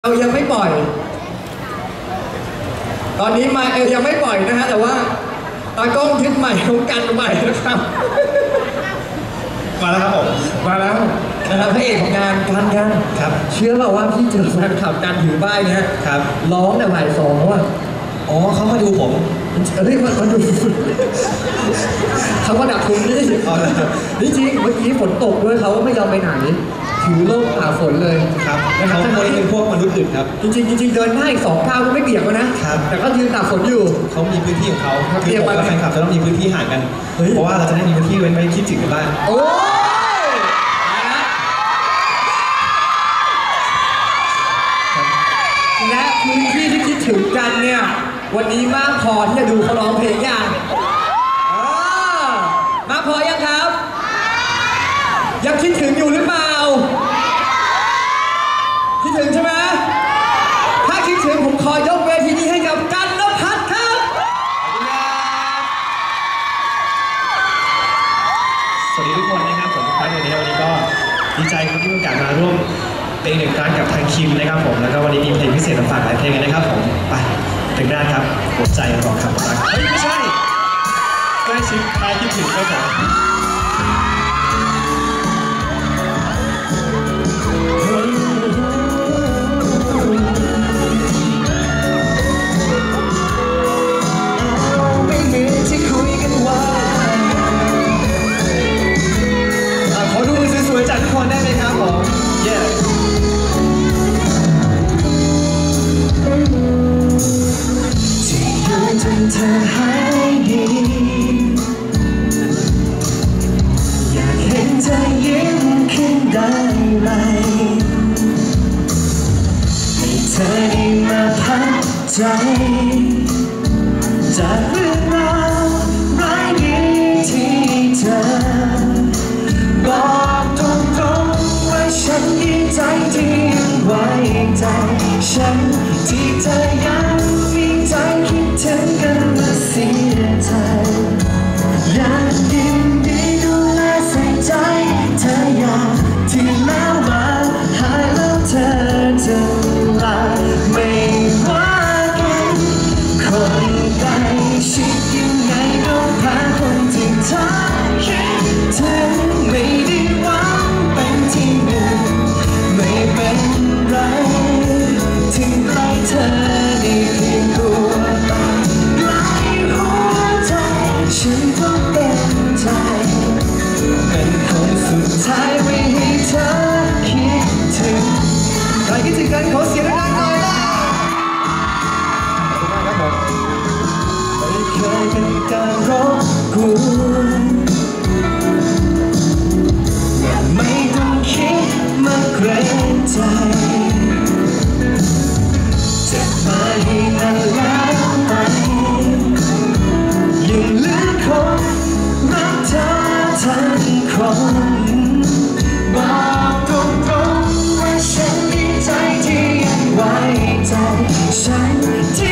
เรายังไม่ปล่อยตอนนี้มายังไม่ปล่อยนะฮะแต่ว่าตากล้องทิศใหม่ของกันใหม่นะครับมาแล้วครับผมมาแล้วนะครับพระเอกของงานกันครับเชื่อเปล่าว่าพี่เจอแฟนคลับกันถือป้ายเนี้ยครับร้องแต่บ่ายสองว่ะอ๋อเขามาดูผมเฮ้ยมาดูเขาก็ดักคุณนี่จริงเมื่อกี้ฝนตกด้วยเขาก็ไม่ยอมไปไหนถือร่มผ่าฝนเลยครับแล้วเขาเป็นพวกมนุษย์อื่นครับจริงเดินหน้าอีก2 ก้าวก็ไม่เปียกแล้วนะครับแต่ก็ยืนตากฝนอยู่เขามีพื้นที่ของเขาคือผมกับแฟนคลับจะต้องมีพื้นที่ห่างกันเพราะว่าเราจะได้มีพื้นที่ไว้คิดถึงกันบ้างโอ้ยและพื้นที่ที่คิดถึงกันเนี่ยวันนี้มากพอที่จะดูเขาร้องเพลงอย่างมากพอยังครับยังคิดถึงอยู่หรือเปล่าคิดถึงใช่ไหมถ้าคิดถึงผมขอยกเวทีนี้ให้กับกันณภัทรครับสวัสดีทุกคนนะครับผมทุกท่านในวันนี้ก็ดีใจที่มีโอกาสมาร่วมเป็นหนึ่งครั้งกับทางคิมนะครับผมแล้วก็วันนี้มีเพลงพิเศษมาฝากหลายเพลงกันนะครับผมไปถึงด้านครับหัวใจรอคำรักเฮ้ยไม่ใช่ใกล้ชิดคลายคิดถึงครับผมจากทุกคนได้ไหมครับผมเย้ที่อยู่จนเธอหายดีอยากเห็นเธอยิ้มขึ้นได้ไหมให้เธอได้มาพักใจจากเรื่องราวร้ายดีที่เธอบอกตรงๆว่าฉันดีใจที่ยังไว้ใจฉันที่เธอยังมีใจคิดถึงกันมาเสียใจอยากยินดีดูแลใส่ใจเธออยากที่แล้วมาหายแล้วเธอจะลาไม่ว่ากันคนใกล้ชิดยังไงก็พาคนที่เธอคิดถึงไม่ได้หวังเป็นที่หนึ่งไม่เป็นไรถึงใกล้เธอได้เพียงตัวใกล้หัวใจฉันก็เป็นใจเป็นคนสุดท้ายไว้ให้เธอคิดถึงใครคิดถึงกันขอเสียงดังๆหน่อยนะขอบคุณมากครับผมไม่เคยเป็นการรบกวนไม่ต้องคิดมาเกรงใจเจ็บมาให้นานแล้วไปยังเหลือคนรักเธอทั้งคนบอกตรงๆว่าฉันดีใจที่ยังไว้ใจฉันที่